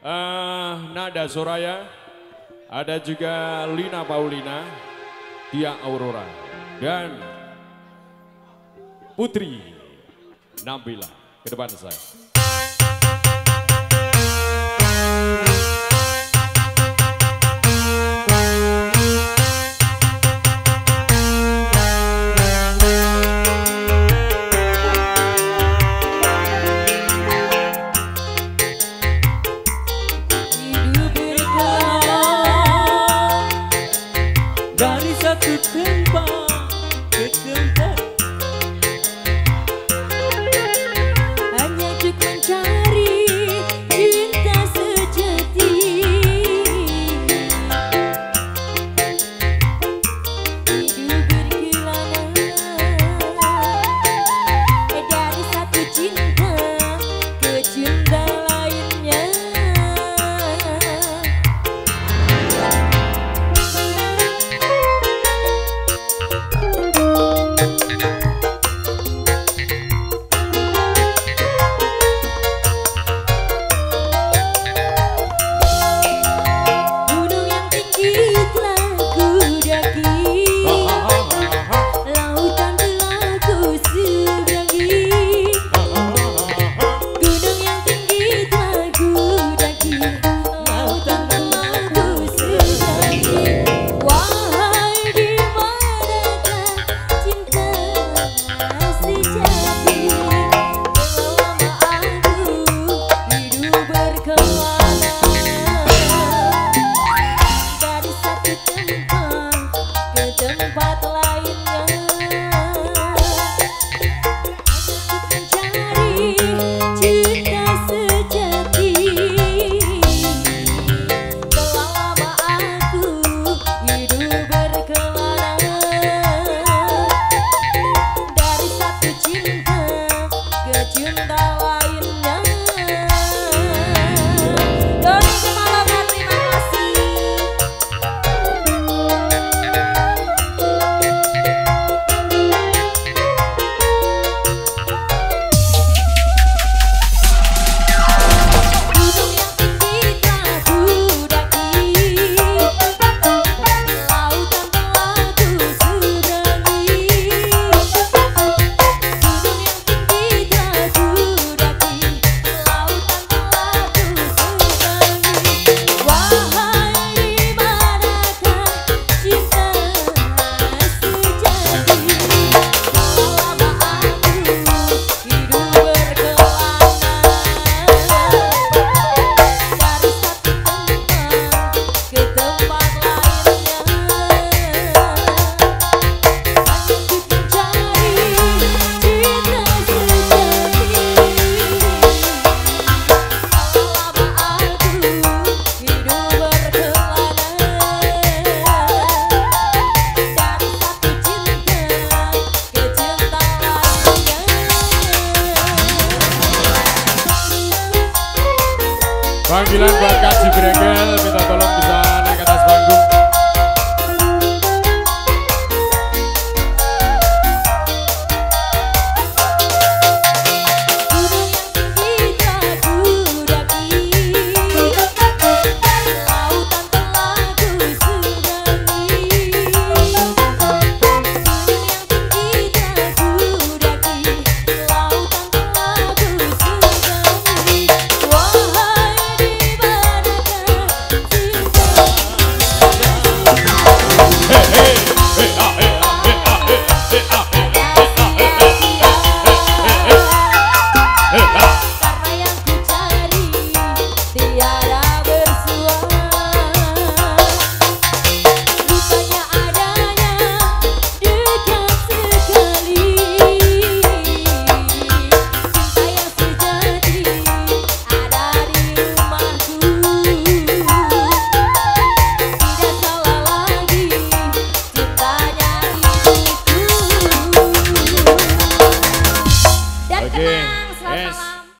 Nada Soraya, ada juga Lina Paulina, Tia Aurora, dan Putri Nabila. Ke depan saya. Dari satu tempat ke tempat, hanya untuk mencari cinta sejati. Hidup berkelana dari satu cinta ke cinta lainnya. Tempat lainnya mencari cinta sejati. Telah lama aku hidup berkelana dari satu cinta ke cinta lainnya. Doni Kepala, terima kasih. Panggilan bakat si Brengel, minta tolong